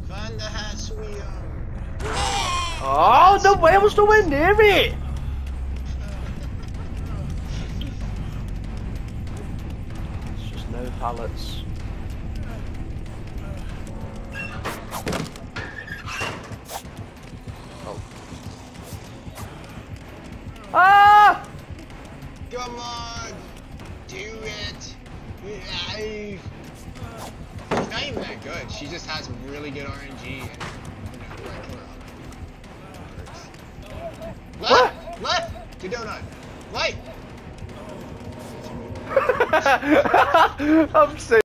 Find the hat, sweetheart. Oh, the whale was nowhere near it! It's just no pallets. Oh. Ah! Come on! Do it! She's not even that good. She just has really good RNG and Left! Left! To donut! Right! I'm sick.